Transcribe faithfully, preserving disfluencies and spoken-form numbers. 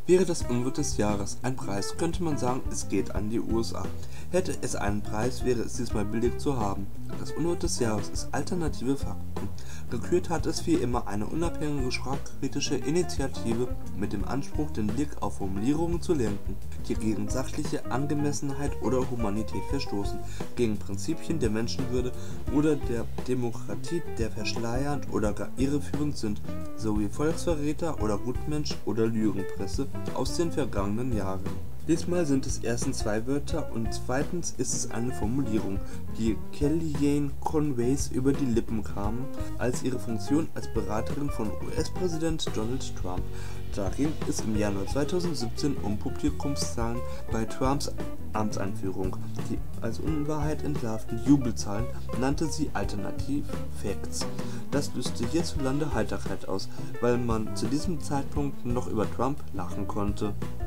Wäre das Unwort des Jahres ein Preis, könnte man sagen, es geht an die U S A. Hätte es einen Preis, wäre es diesmal billig zu haben. Das Unwort des Jahres ist Alternative Fakten. Gekürt hat es wie immer eine unabhängige sprachkritische Initiative mit dem Anspruch, den Blick auf Formulierungen zu lenken, die gegen sachliche Angemessenheit oder Humanität verstoßen, gegen Prinzipien der Menschenwürde oder der Demokratie, der verschleiernd oder gar irreführend sind, sowie Volksverräter oder Gutmensch oder Lügenpresse aus den vergangenen Jahren. Diesmal sind es erstens zwei Wörter und zweitens ist es eine Formulierung, die Kellyanne Conways über die Lippen kam, als ihre Funktion als Beraterin von U S-Präsident Donald Trump. Da ging es im Januar zweitausendsiebzehn um Publikumszahlen bei Trumps Amtseinführung. Die als Unwahrheit entlarvten Jubelzahlen nannte sie Alternative Facts. Das löste hierzulande Heiterkeit aus, weil man zu diesem Zeitpunkt noch über Trump lachen konnte.